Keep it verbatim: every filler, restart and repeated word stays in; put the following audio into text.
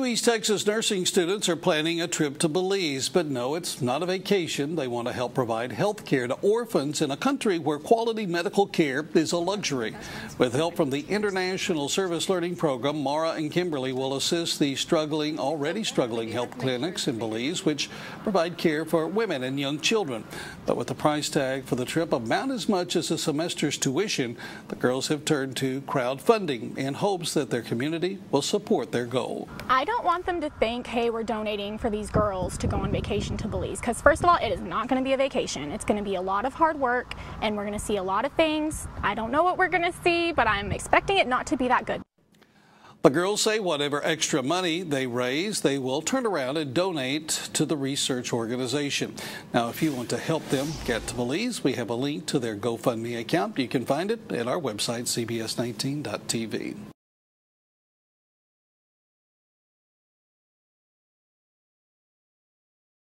East Texas nursing students are planning a trip to Belize, but no, it's not a vacation. They want to help provide health care to orphans in a country where quality medical care is a luxury. With help from the International Service Learning Program, Mara and Kimberly will assist the struggling, already struggling health clinics in Belize, which provide care for women and young children. But with the price tag for the trip about as much as a semester's tuition, the girls have turned to crowdfunding in hopes that their community will support their goal. I don't want them to think, hey, we're donating for these girls to go on vacation to Belize, because first of all, it is not going to be a vacation. It's going to be a lot of hard work, and we're going to see a lot of things. I don't know what we're going to see, but I'm expecting it not to be that good. The girls say whatever extra money they raise, they will turn around and donate to the research organization. Now, if you want to help them get to Belize, we have a link to their GoFundMe account. You can find it at our website, C B S nineteen dot T V.